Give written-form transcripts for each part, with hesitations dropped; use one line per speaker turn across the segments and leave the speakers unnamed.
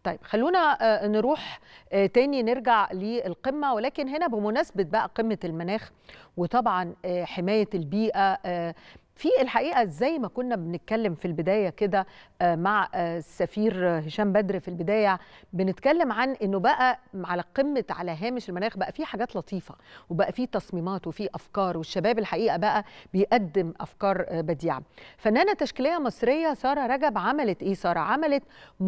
طيب خلونا نروح تاني نرجع للقمة، ولكن هنا بمناسبة بقى قمة المناخ وطبعا حماية البيئة. في الحقيقة زي ما كنا بنتكلم في البداية كده مع السفير هشام بدر في البداية، بنتكلم عن انه بقى على قمة على هامش المناخ بقى في حاجات لطيفة وبقى في تصميمات وفي أفكار، والشباب الحقيقة بقى بيقدم أفكار بديعة. فنانة تشكيلية مصرية سارة رجب عملت ايه؟ سارة عملت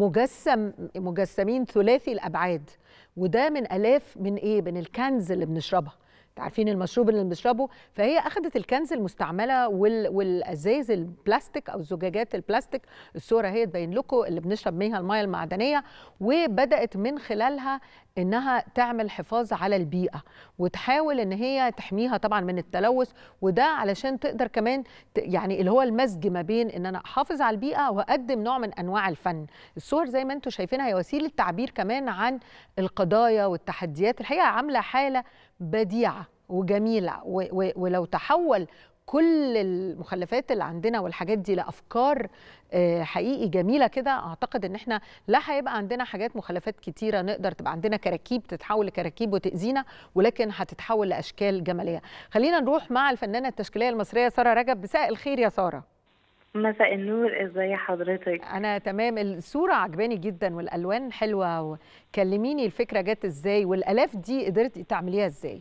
مجسمين ثلاثي الأبعاد، وده من آلاف من ايه؟ من الكنز اللي بنشربها. عارفين المشروب اللي بنشربه؟ فهي اخذت الكنز المستعمله والازاز البلاستيك او الزجاجات البلاستيك، الصوره هي تبين لكم اللي بنشرب منها المياه المعدنيه، وبدات من خلالها انها تعمل حفاظ على البيئه وتحاول ان هي تحميها طبعا من التلوث، وده علشان تقدر كمان يعني اللي هو المزج ما بين ان انا احافظ على البيئه واقدم نوع من انواع الفن. الصور زي ما انتم شايفينها هي وسيله تعبير كمان عن القضايا والتحديات. الحقيقه عامله حاله بديعه وجميله، ولو تحول كل المخلفات اللي عندنا والحاجات دي لأفكار حقيقي جميلة كده، أعتقد إن إحنا لا هيبقى عندنا حاجات مخلفات كتيرة نقدر تبقى عندنا كراكيب تتحول لكراكيب وتأذينا، ولكن هتتحول لأشكال جمالية. خلينا نروح مع الفنانة التشكيلية المصرية سارة رجب. مساء الخير يا سارة.
مساء النور، ازاي حضرتك؟
أنا تمام. الصورة عجباني جدا والألوان حلوة، كلميني الفكرة جت إزاي والآلاف دي قدرتي تعمليها إزاي؟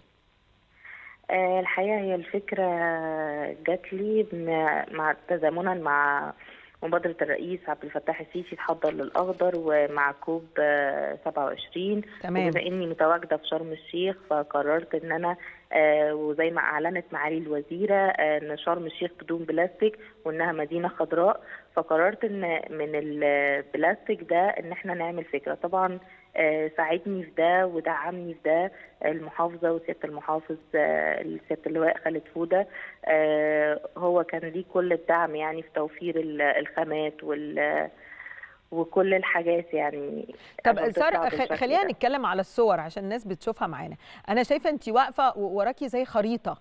الحقيقة هي الفكرة جات لي مع تزامنا مع مبادرة الرئيس عبد الفتاح السيسي تحضر للأخضر، ومع كوب 27.
تمام.
وبما إني متواجدة في شرم الشيخ فقررت إن أنا وزي ما أعلنت معالي الوزيرة إن شرم الشيخ بدون بلاستيك وإنها مدينة خضراء، فقررت إن من البلاستيك ده إن إحنا نعمل فكرة. طبعا ساعدني في ده ودعمني في ده المحافظة وسيادة المحافظ سيادة اللواء خالد فودة، هو كان ليه كل الدعم يعني في توفير الخامات وكل الحاجات يعني.
طب سارة خلينا نتكلم على الصور عشان الناس بتشوفها معانا. أنا شايفة أنت واقفة وراكي زي خريطة.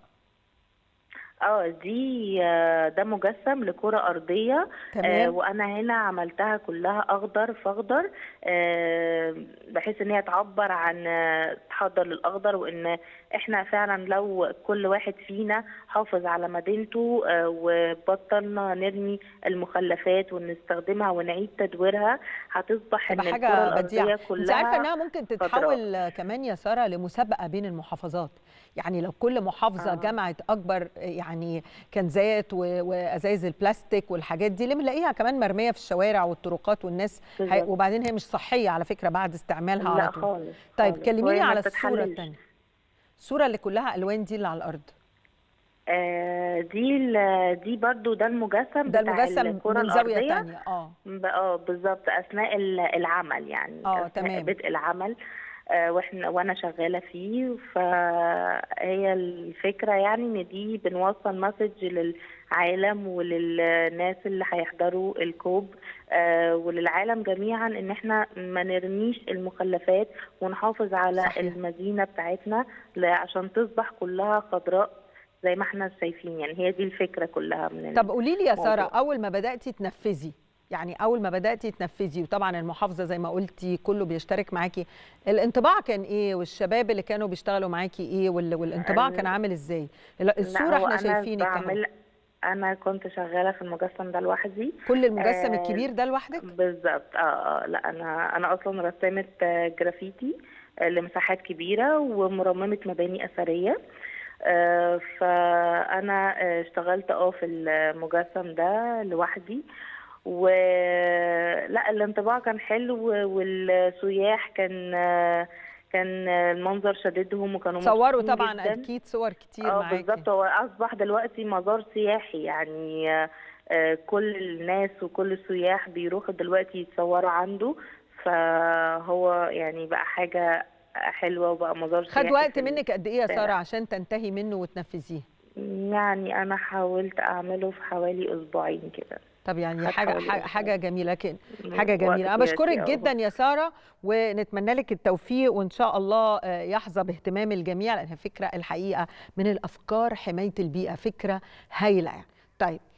ده مجسم لكرة أرضية. وأنا هنا عملتها كلها أخضر فأخضر، بحيث إن هي تعبر عن تحضر للأخضر، وإن إحنا فعلا لو كل واحد فينا حافظ على مدينته وبطلنا نرمي المخلفات ونستخدمها ونعيد تدويرها هتصبح إن الكرة الأرضية كلها.
أنت عارفة إنها ممكن تتحول كمان يا سارة لمسابقة بين المحافظات، يعني لو كل محافظة جمعت أكبر يعني كنزات وازايز البلاستيك والحاجات دي اللي بنلاقيها كمان مرميه في الشوارع والطرقات والناس وبعدين هي مش صحيه على فكره بعد استعمالها على طول.
خالص.
طيب كلميني على الصوره الثانيه، الصوره اللي كلها الوان دي اللي على الارض.
دي برضو ده المجسم
ده
بتاع
الكرة من زاويه ثانيه.
بالظبط اثناء العمل يعني اثناء بدء العمل وانا شغاله فيه. فهي الفكره يعني ان دي بنوصل مسج للعالم وللناس اللي هيحضروا الكوب وللعالم جميعا ان احنا ما نرميش المخلفات ونحافظ على صحيح. المدينه بتاعتنا عشان تصبح كلها خضراء زي ما احنا شايفين. يعني هي دي الفكره كلها من
طب قولي لي يا ساره، اول ما بداتي تنفذي وطبعا المحافظه زي ما قلتي كله بيشترك معاكي، الانطباع كان ايه؟ والشباب اللي كانوا بيشتغلوا معاكي ايه؟ والانطباع كان عامل ازاي؟ الصوره احنا شايفينك.
انا كنت شغاله في المجسم ده لوحدي.
كل المجسم الكبير ده لوحدك؟
بالظبط. لا انا اصلا رسمت جرافيتي لمساحات كبيره ومرممه مباني اثريه. فانا اشتغلت في المجسم ده لوحدي، ولا الانطباع كان حلو والسياح كان المنظر شددهم وكانوا
صوروا طبعا جداً. اكيد صور كتير معاكي.
بالظبط. هو اصبح دلوقتي مزار سياحي يعني كل الناس وكل السياح بيروحوا دلوقتي يتصوروا عنده، فهو يعني بقى حاجه حلوه وبقى مزار سياحي.
خد وقت منك قد ايه يا ساره عشان تنتهي منه وتنفذيه؟
يعني انا حاولت اعمله في حوالي اسبوعين كده.
طب يعني حاجه جميله، لكن حاجه جميله. انا بشكرك جدا يا ساره، ونتمنى لك التوفيق وان شاء الله يحظى باهتمام الجميع، لانها فكره الحقيقه من الافكار حمايه البيئه، فكره هايله. طيب